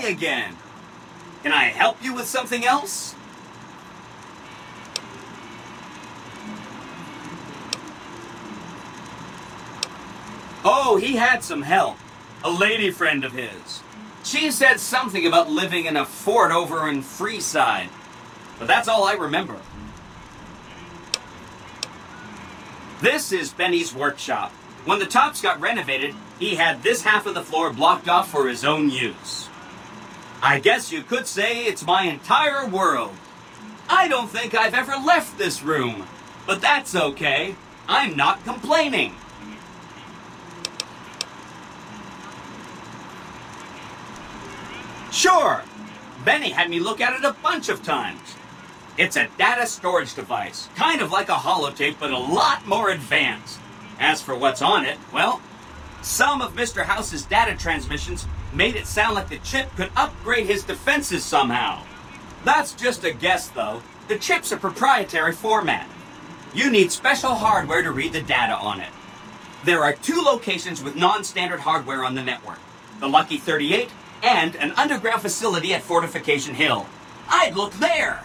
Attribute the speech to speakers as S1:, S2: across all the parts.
S1: again. Can I help you with something else? Oh, he had some help. A lady friend of his. She said something about living in a fort over in Freeside. But that's all I remember. This is Benny's workshop. When the Tops got renovated, he had this half of the floor blocked off for his own use. I guess you could say it's my entire world. I don't think I've ever left this room. But that's okay. I'm not complaining. Sure, Benny had me look at it a bunch of times. It's a data storage device, kind of like a holotape, but a lot more advanced. As for what's on it, well, some of Mr. House's data transmissions made it sound like the chip could upgrade his defenses somehow. That's just a guess, though. The chip's a proprietary format. You need special hardware to read the data on it. There are 2 locations with non-standard hardware on the network. The Lucky 38 and an underground facility at Fortification Hill. I'd look there!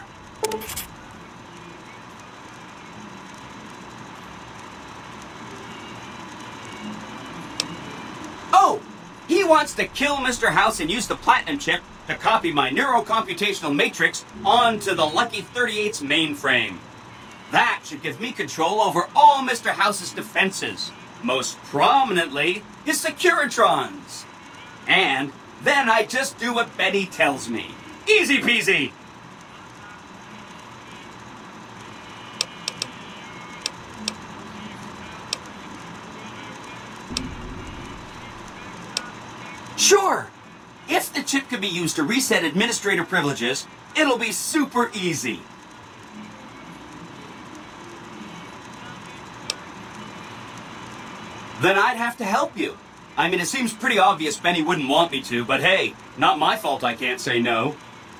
S1: Oh! He wants to kill Mr. House and use the Platinum chip to copy my neurocomputational matrix onto the Lucky 38's mainframe. That should give me control over all Mr. House's defenses. Most prominently, his Securitrons. And then I just do what Benny tells me. Easy peasy! Sure! If the chip can be used to reset administrator privileges, it'll be super easy. Then I'd have to help you. I mean, it seems pretty obvious Benny wouldn't want me to, but hey, not my fault I can't say no.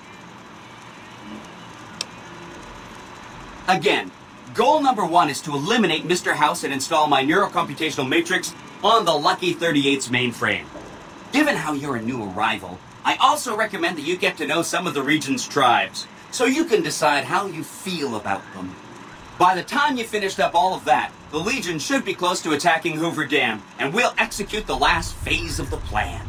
S1: Again, goal number 1 is to eliminate Mr. House and install my neurocomputational matrix on the Lucky 38's mainframe. Given how you're a new arrival, I also recommend that you get to know some of the region's tribes, so you can decide how you feel about them. By the time you finished up all of that, the Legion should be close to attacking Hoover Dam, and we'll execute the last phase of the plan.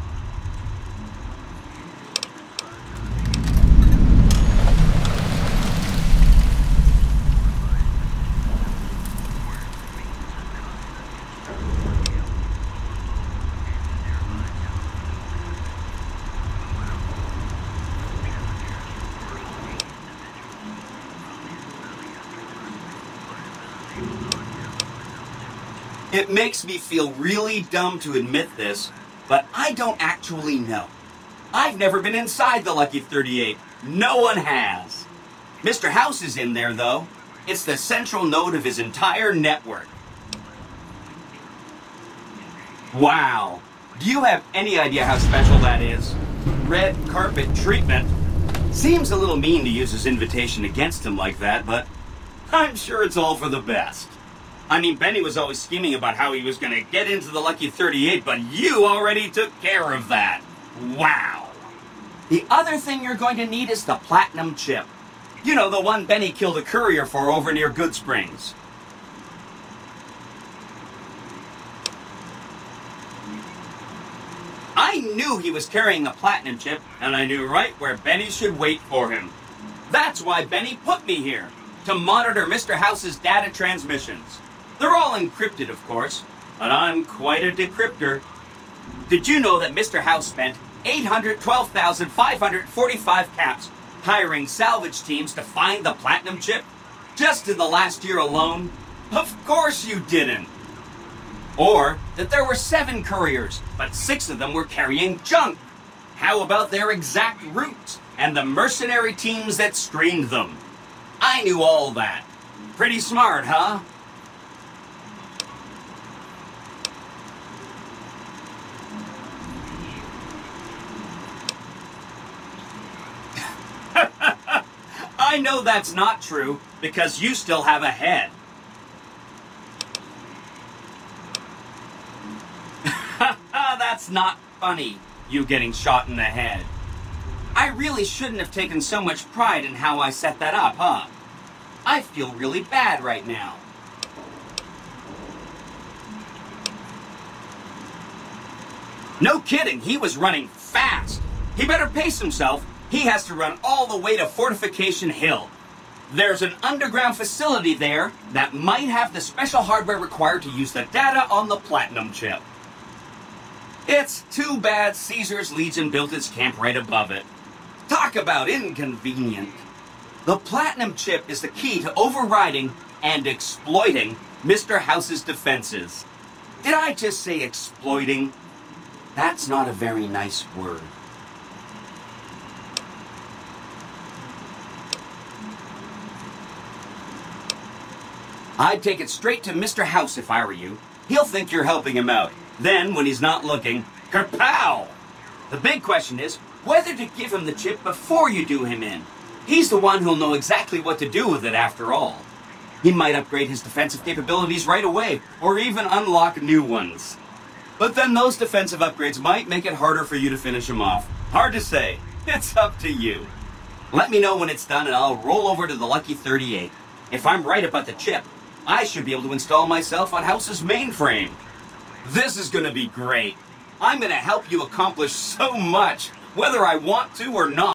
S1: It makes me feel really dumb to admit this, but I don't actually know. I've never been inside the Lucky 38. No one has. Mr. House is in there, though. It's the central node of his entire network. Wow. Do you have any idea how special that is? Red carpet treatment. Seems a little mean to use his invitation against him like that, but I'm sure it's all for the best. I mean, Benny was always scheming about how he was going to get into the Lucky 38, but you already took care of that. Wow. The other thing you're going to need is the Platinum chip. You know, the one Benny killed a courier for over near Goodsprings. I knew he was carrying the Platinum chip, and I knew right where Benny should wait for him. That's why Benny put me here, to monitor Mr. House's data transmissions. They're all encrypted, of course, but I'm quite a decryptor. Did you know that Mr. House spent 812,545 caps hiring salvage teams to find the Platinum chip? Just in the last year alone? Of course you didn't. Or that there were 7 couriers, but 6 of them were carrying junk. How about their exact routes and the mercenary teams that screened them? I knew all that. Pretty smart, huh? I know that's not true, because you still have a head. That's not funny, you getting shot in the head. I really shouldn't have taken so much pride in how I set that up, huh? I feel really bad right now. No kidding, he was running fast. He better pace himself. He has to run all the way to Fortification Hill. There's an underground facility there that might have the special hardware required to use the data on the Platinum chip. It's too bad Caesar's Legion built its camp right above it. Talk about inconvenient. The Platinum chip is the key to overriding and exploiting Mr. House's defenses. Did I just say exploiting? That's not a very nice word. I'd take it straight to Mr. House if I were you. He'll think you're helping him out. Then, when he's not looking, kerpow! The big question is whether to give him the chip before you do him in. He's the one who'll know exactly what to do with it after all. He might upgrade his defensive capabilities right away, or even unlock new ones. But then those defensive upgrades might make it harder for you to finish him off. Hard to say. It's up to you. Let me know when it's done and I'll roll over to the Lucky 38. If I'm right about the chip, I should be able to install myself on House's mainframe. This is going to be great. I'm going to help you accomplish so much, whether I want to or not.